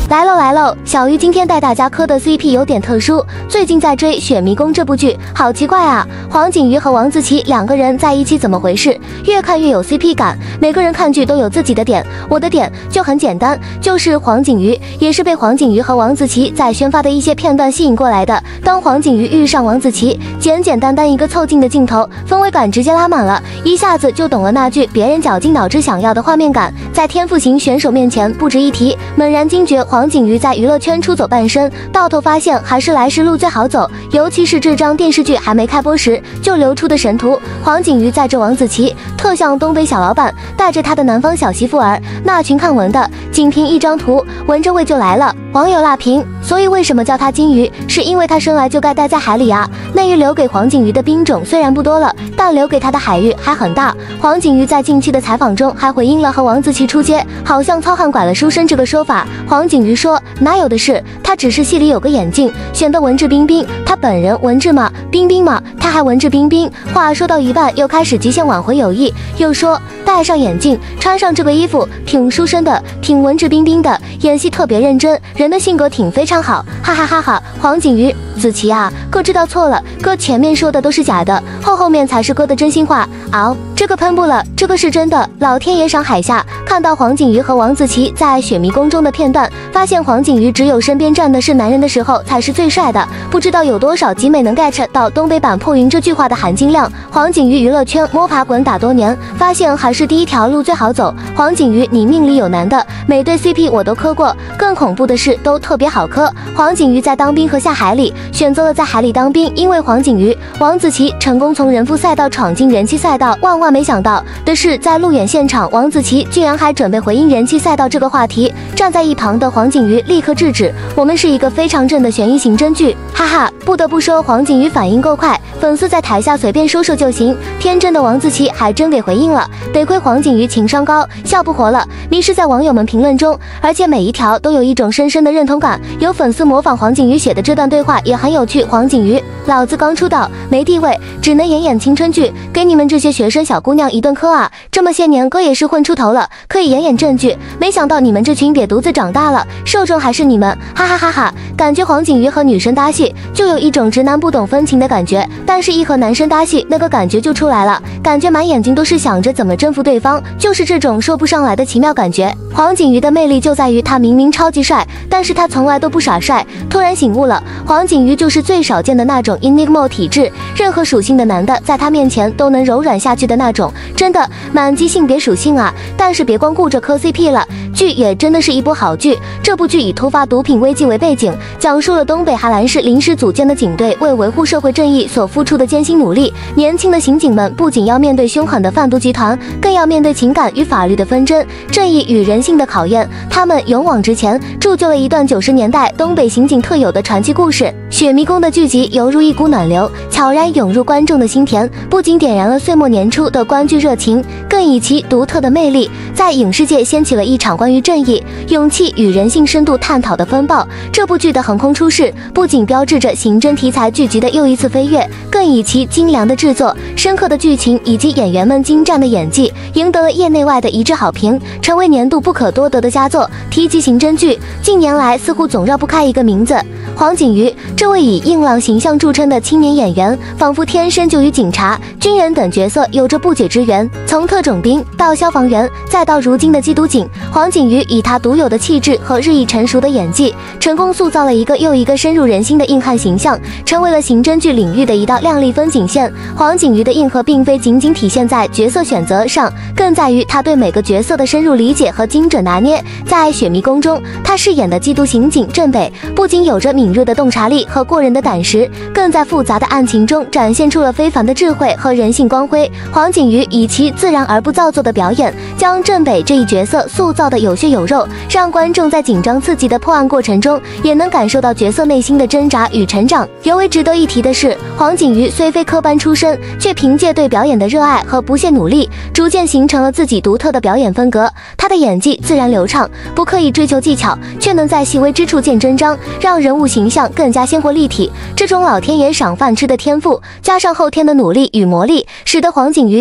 来喽！小鱼今天带大家磕的 CP 有点特殊，最近在追《雪迷宫》这部剧，好奇怪啊！黄景瑜和王自琪两个人在一起怎么回事？越看越有 CP 感。每个人看剧都有自己的点，我的点就很简单，就是黄景瑜，也是被黄景瑜和王自琪在宣发的一些片段吸引过来的。当黄景瑜遇上王自琪，简单一个凑近的镜头，氛围感直接拉满了，一下子就懂了那句别人绞尽脑汁想要的画面感，在天赋型选手面前不值一提。猛然惊觉黄景瑜在娱乐圈出走半生，到头发现还是来时路最好走，尤其是这张电视剧还没开播时就流出的神图，黄景瑜载着王子琪，特像东北小老板带着他的南方小媳妇儿，那群看文的仅凭一张图闻着味就来了。网友辣评，所以为什么叫他金鱼，是因为他生来就该待在海里啊。内域留给黄景瑜的兵种虽然不多了，但留给他的海域还很大。黄景瑜在近期的采访中还回应了和王自琪出街好像糙汉拐了书生这个说法。黄景瑜说哪有的事，他只是戏里有个眼镜选的文质彬彬，他本人文质吗？彬彬吗？他还文质彬彬。话说到一半又开始极限挽回友谊，又说戴上眼镜穿上这个衣服挺书生的，挺文质彬彬的，演戏特别认真，人的性格挺非常好，哈哈哈哈。黄景瑜，子琪啊，哥知道错了，哥前面说的都是假的，后面才是哥的真心话。嗷，这个喷不了，这个是真的，老天爷赏海下。看到黄景瑜和王自琪在《雪迷宫》中的片段，发现黄景瑜只有身边站的是男人的时候才是最帅的，不知道有多少集美能 get 到东北版破云这句话的含金量。黄景瑜娱乐圈摸爬滚打多年，发现还是第一条路最好走。黄景瑜，你命里有难的，每对 CP 我都磕过，更恐怖的是都特别好磕。黄景瑜在当兵和下海里选择了在海里当兵，因为黄景瑜、王自琪成功从人夫赛道闯进人气赛道。万没想到的是，在路演现场，王自琪居然还准备回应人气赛道这个话题，站在一旁的黄景瑜立刻制止，我们是一个非常正的悬疑刑侦剧，哈哈。不得不说黄景瑜反应够快，粉丝在台下随便说就行，天真的王自琪还真给回应了，得亏黄景瑜情商高，笑不活了，迷失在网友们评论中，而且每一条都有一种深深的认同感。有粉丝模仿黄景瑜写的这段对话也很有趣，黄景瑜，老子刚出道没地位，只能演青春剧，给你们这些学生小姑娘一顿磕啊，这么些年哥也是混出头了，可以演正剧，没想到你们这群瘪犊子长大了，受众还是你们，哈哈哈哈。感觉黄景瑜和女生搭戏就有一种直男不懂分情的感觉，但是一和男生搭戏那个感觉就出来了，感觉满眼睛都是想着怎么征服对方，就是这种说不上来的奇妙感觉。黄景瑜的魅力就在于他明明超级帅，但是他从来都不耍帅。突然醒悟了，黄景瑜就是最少见的那种 Enigma 体质，任何属性的男的在他面前都能柔软下去的那种，真的满级性别属性啊！但是别光顾着磕 CP 了，剧也真的是一部好剧。这部剧以突发毒品危机为背景，讲述了东北哈兰市临时组建的警队为维护社会正义所付出的艰辛努力。年轻的刑警们不仅要面对凶狠的贩毒集团，更要面对情感与法律的纷争，正义与人性的考验。他们勇往直前，铸就了一段90年代东北刑警特有的传奇故事。雪迷宫的剧集犹如一股暖流，悄然涌入观众的心田，不仅点燃了岁末年初的观剧热情，更以其独特的魅力，在影视界掀起了一场关于正义、勇气与人性深度探讨的风暴。这部剧的横空出世，不仅标志着刑侦题材剧集的又一次飞跃，更以其精良的制作、深刻的剧情以及演员们精湛的演技，赢得了业内外的一致好评，成为年度不可多得的佳作。提及刑侦剧，近年来似乎总绕不开一个名字——黄景瑜。这位以硬朗形象著称的青年演员，仿佛天生就与警察、军人等角色有着不解之缘。从特种兵到消防员，再到如今的缉毒警，黄景瑜以他独有的气质和日益成熟的演技，成功塑造了一个又一个深入人心的硬汉形象，成为了刑侦剧领域的一道亮丽风景线。黄景瑜的硬核并非仅仅体现在角色选择上，更在于他对每个角色的深入理解和精准拿捏。在《雪迷宫》中，他饰演的缉毒刑警镇北，不仅有着敏锐的洞察力和过人的胆识，更在复杂的案情中展现出了非凡的智慧和人性光辉。黄景瑜以其自然而不造作的表演，将镇北这一角色塑造的有血有肉，让观众在紧张刺激的破案过程中，也能感受到角色内心的挣扎与成长。尤为值得一提的是，黄景瑜虽非科班出身，却凭借对表演的热爱和不懈努力，逐渐形成了自己独特的表演风格。他的演技自然流畅，不刻意追求技巧，却能在细微之处见真章，让人物形象更加鲜活立体。这种老天爷赏饭吃的天赋，加上后天的努力与磨砺，使得黄景瑜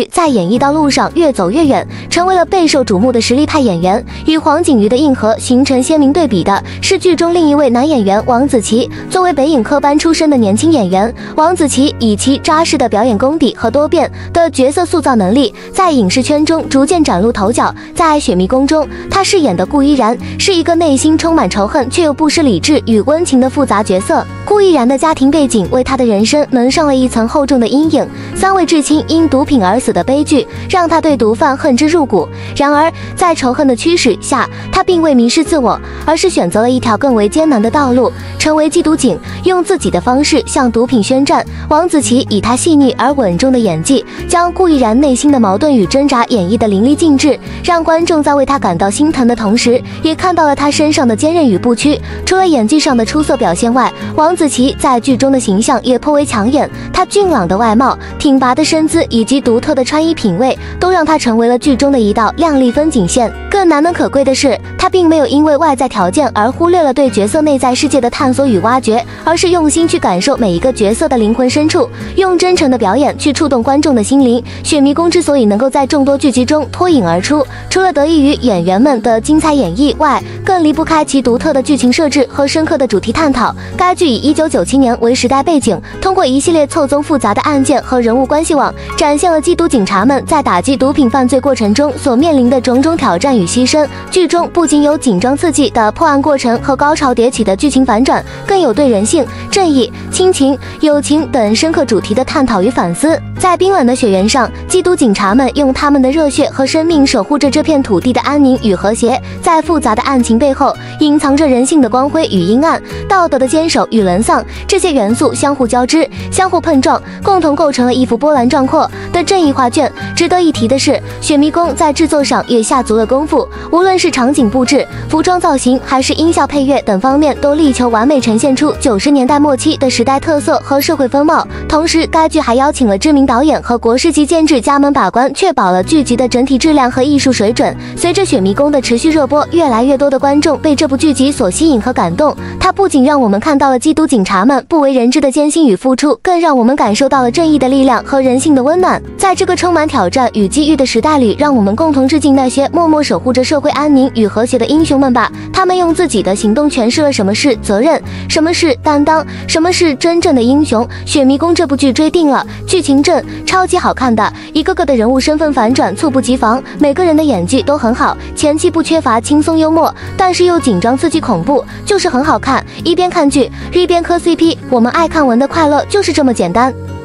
在演艺道路上越走越远，成为了备受瞩目的实力派演员。与黄景瑜的硬核形成鲜明对比的是剧中另一位男演员王子奇。作为北影科班出身的年轻演员，王子奇以其扎实的表演功底和多变的角色塑造能力，在影视圈中逐渐崭露头角。在《雪迷宫》中，他饰演的顾依然是一个内心充满仇恨却又不失理智与温情的复杂角色。顾依然的家庭背景为他的人生蒙上了一层厚重的阴影，3位至亲因毒品而死的悲剧让他对毒贩恨之入骨。然而，在仇恨的驱使下，他并未迷失自我，而是选择了一条更为艰难的道路，成为缉毒警，用自己的方式向毒品宣战。王子奇以他细腻而稳重的演技，将顾依然内心的矛盾与挣扎演绎得淋漓尽致，让观众在为他感到心疼的同时，也看到了他身上的坚韧与不屈。除了演技上的出色表现外，王子奇在剧中的形象也颇为抢眼。他俊朗的外貌、挺拔的身姿以及独特的穿衣品味，都让他成为了剧中的一道亮丽风景线。更难能可贵的是，他并没有因为外在条件而忽略了对角色内在世界的探索与挖掘，而是用心去感受每一个角色的灵魂深处，用真诚的表演去触动观众的心灵。《雪迷宫》之所以能够在众多剧集中脱颖而出，除了得益于演员们的精彩演绎外，更离不开其独特的剧情设置和深刻的主题探讨。该剧以1997年为时代背景，通过一系列错综复杂的案件和人物关系网，展现了缉毒警察们在打击毒品犯罪过程中所面临的种种挑战与牺牲。剧中不仅有紧张刺激的破案过程和高潮迭起的剧情反转，更有对人性、正义、亲情、友情等深刻主题的探讨与反思。在冰冷的雪原上，缉毒警察们用他们的热血和生命守护着这片土地的安宁与和谐。在复杂的案情背后，隐藏着人性的光辉与阴暗，道德的坚守与沦丧，这些元素相互交织，相互碰撞，共同构成了一幅波澜壮阔的正义画卷。值得一提的是，《雪迷宫》在制作上也下足了功夫，无论是场景布置、服装造型，还是音效配乐等方面，都力求完美呈现出90年代末期的时代特色和社会风貌。同时，该剧还邀请了知名导演和国师级监制加盟把关，确保了剧集的整体质量和艺术水准。随着《雪迷宫》的持续热播，越来越多的观众被这部剧集所吸引和感动。它不仅让我们看到了缉毒警察们不为人知的艰辛与付出，更让我们感受到了正义的力量和人性的温暖。在这个充满挑战与机遇的时代里，让我们共同致敬那些默默守护着社会安宁与和谐的英雄们吧。他们用自己的行动诠释了什么是责任，什么是担当，什么是真正的英雄。《雪迷宫》这部剧追定了，剧情正，超级好看的，一个个的人物身份反转猝不及防，每个人的演技都很好，前期不缺乏轻松幽默，但是又紧张刺激恐怖，就是很好看。一边看剧一边磕 CP，我们爱看文的快乐就是这么简单。